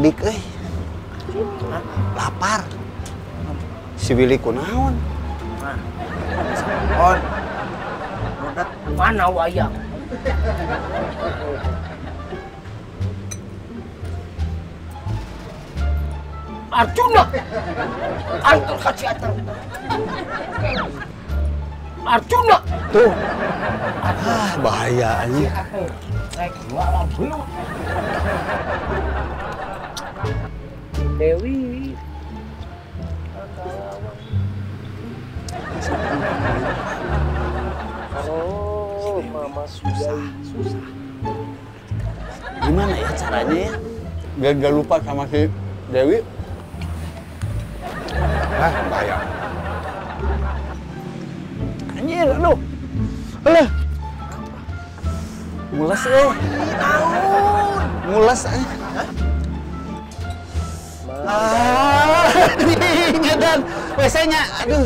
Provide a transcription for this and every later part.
adik lapar. Si Willy kunaon? On. Rodat mana wayang? Arjuna. Antar kasih antar. Arjuna. Tuh. Bahaya anjing. Rek ngalah belum. Dewi. Oh, Mama susah. Gimana ya caranya ya? Biar gak lupa sama si Dewi. Bahaya. Anjir, aduh. Alah. Mules Mules ngedan WC-nya. Aduh.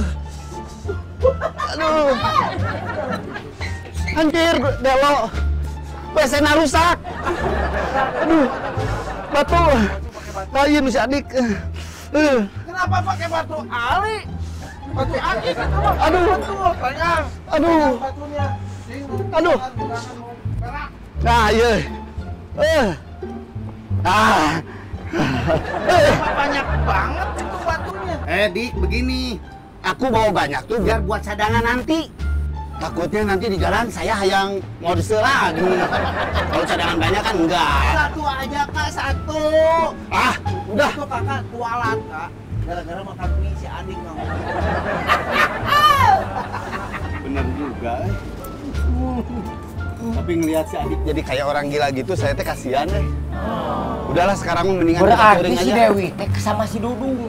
Anjir, Delo. WC-nya rusak. Aduh. Batu. Kain si adik. Kenapa pakai batu ali? Batu aki kan kamu. Aduh. Betul, sayang. Aduh. Batunya. Aduh. Nah, iya. Banyak banget itu batunya. Dik, begini. Aku bawa banyak tuh biar buat cadangan nanti. Takutnya nanti di jalan saya yang modus lagi. Kalau cadangan banyak kan enggak. Satu aja kak, satu. Udah. Itu kakak kualat kak. Gara-gara makan mie si adik kamu. Bener juga. Tapi ngelihat si adik jadi kayak orang gila gitu, saya teh kasihan deh. Udahlah sekarang mendingan kita Berarti touring si aja. Dewi teh sama si Dudung.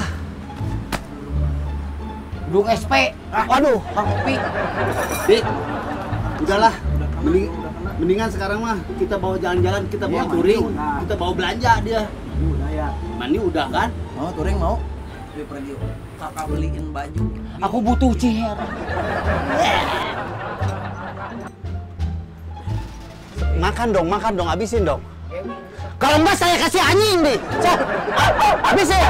Dudung SP. Waduh. Kang Kopi. Dik, udahlah. Mendingan sekarang mah kita bawa jalan-jalan, kita bawa touring, kita bawa belanja dia. Udah ya. Mandi udah kan? Mau touring mau? Dia pergi. Kakak beliin baju. Aku butuh ciher. Makan dong, habisin dong. Kalau enggak saya kasih anjing nih. Habisin.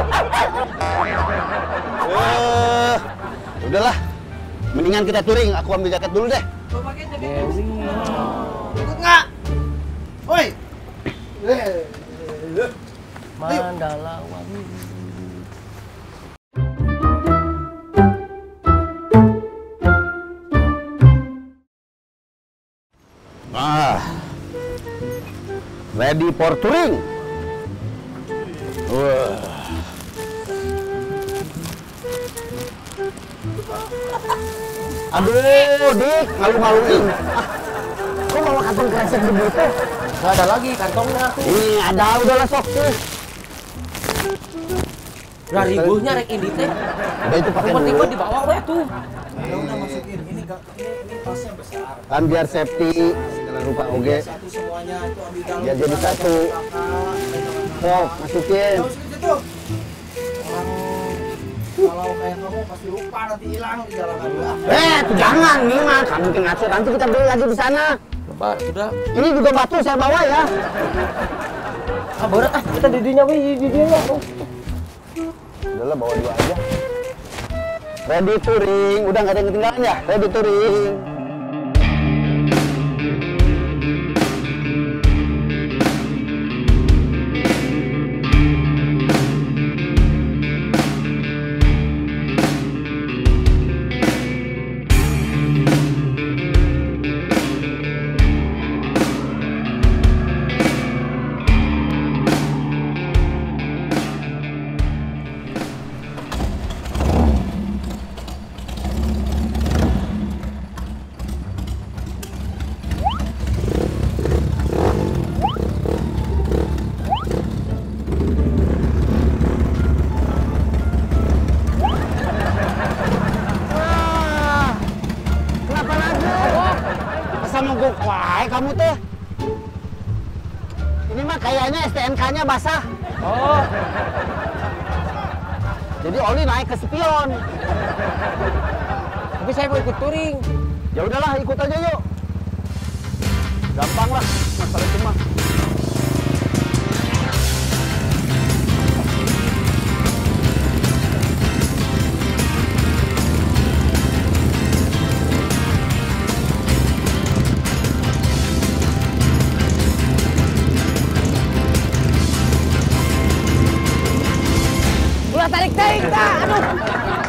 Udahlah. Mendingan kita touring, aku ambil jaket dulu deh. Dewi. Ikut nggak? Woi. Mandala Wangi. Ready for touring. Aduh, Dik, malu-maluin. Kok bawa kantong kresek begitu? Nggak ada lagi kantongnya tuh. Ini ada, udahlah sok tuh. Udah ribuhnya rek ini teh. Udah itu pakai dulu. Tiba-tiba di bawah we tuh. Ya udah masukin ini tasnya besar. Kan biar safety, segala rupa oge. Satu semuanya itu ambil dalam. Biar jadi satu. Sok, masukin. Kalau kayak kamu pasti lupa nanti hilang di jalanan. Jangan nih mah, kamu mungkin ngaco. Nanti kita beli lagi di sana. Lebar, sudah. Ini juga batu saya bawa ya. Berat kita didinya we di dia. Udahlah bawa dua aja. Ready touring, udah nggak ada yang ketinggalan ya? Ready touring. Mogok wae kamu teh. Ini mah kayaknya STNK-nya basah. Oh. Jadi oli naik ke spion. Tapi saya mau ikut touring. Ya udahlah, ikut aja yuk. Gampang lah masalah itu mah. ulah tarik teh, aduh.